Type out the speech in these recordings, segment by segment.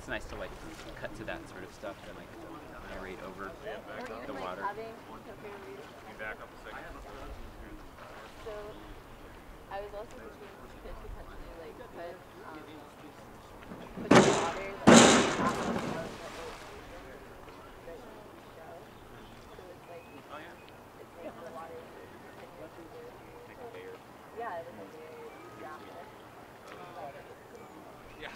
it's nice to like cut to that sort of stuff and like narrate over the water. Back up a second. So I was also thinking to potentially like put the water like not above the ocean right in the show. So it's like it's like the water is potentially Like a layer. yeah, it's like a very graphic. Yeah.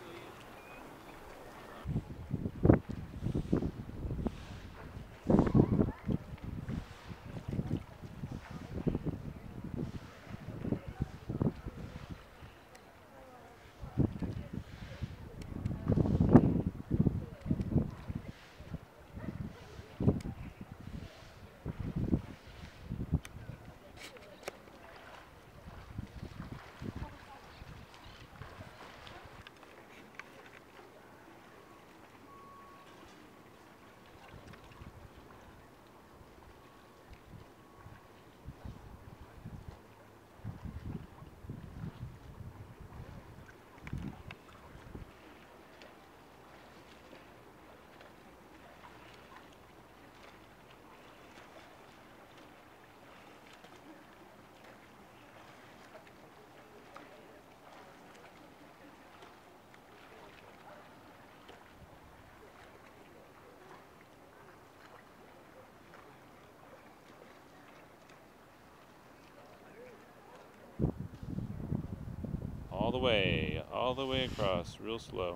All the way across, real slow.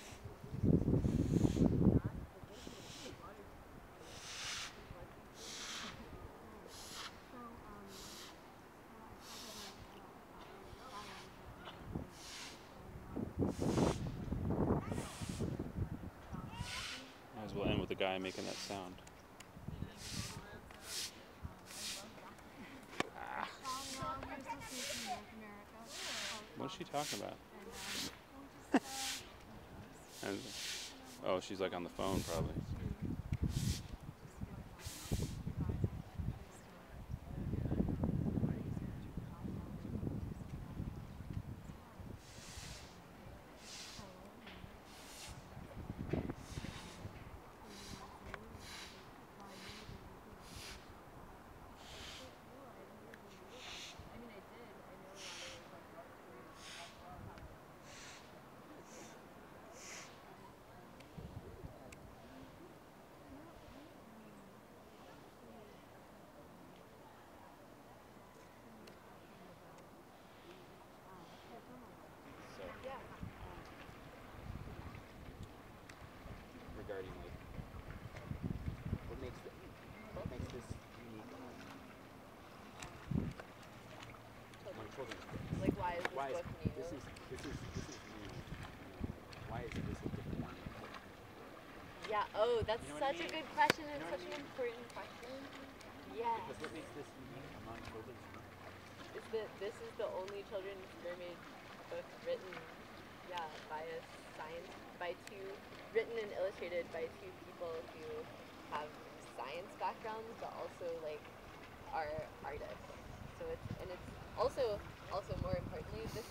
Might as well end with the guy making that sound. Ah. What's she talking about? Oh, she's like on the phone probably. Regarding like what makes this unique among children's books. Like why is this book new? This is new. Why is this a different one? Yeah, oh, that's You know what I such a mean? good question. It's You know such what I an mean? important question. Yes. Because what makes this unique among children's books? Is that this is the only children's mermaid book written, yeah, written and illustrated by two people who have science backgrounds, but also like are artists. So it's also more importantly, this